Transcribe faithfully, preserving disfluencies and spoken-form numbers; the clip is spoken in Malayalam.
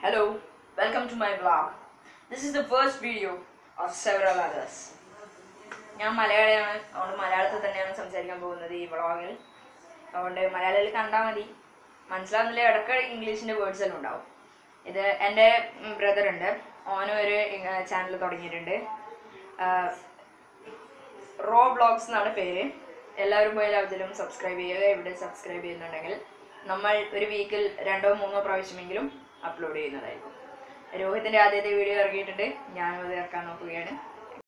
Hello, welcome to my vlog. This is the first video of several others. ഞാൻ മലയാളിയാണ്, അതുകൊണ്ട് മലയാളത്തിൽ തന്നെയാണ് സംസാരിക്കാൻ പോകുന്നത് ഈ വ്ളോഗിൽ. അതുകൊണ്ട് മലയാളിയിൽ കണ്ടാൽ മതി, മനസ്സിലാവുന്നില്ല. ഇടയ്ക്ക് ഇംഗ്ലീഷിൻ്റെ വേർഡ്സ് എല്ലാം ഉണ്ടാവും. ഇത് എൻ്റെ ബ്രദർ ഉണ്ട്, ഓനും ഒരു ചാനൽ തുടങ്ങിയിട്ടുണ്ട്. റോ വ്ളോഗ്സ് എന്നാണ് പേര്. എല്ലാവരും പോയി അതിലും സബ്സ്ക്രൈബ് ചെയ്യുക. ഇവിടെ സബ്സ്ക്രൈബ് ചെയ്യുന്നുണ്ടെങ്കിൽ നമ്മൾ ഒരു വീക്കിൽ രണ്ടോ മൂന്നോ പ്രാവശ്യമെങ്കിലും അപ്ലോഡ് ചെയ്യുന്നതായിരിക്കും. രോഹിത്തിൻ്റെ ആദ്യത്തെ വീഡിയോ ഇറങ്ങിയിട്ടുണ്ട്, ഞാനും അത് ഇറക്കാൻ നോക്കുകയാണ്.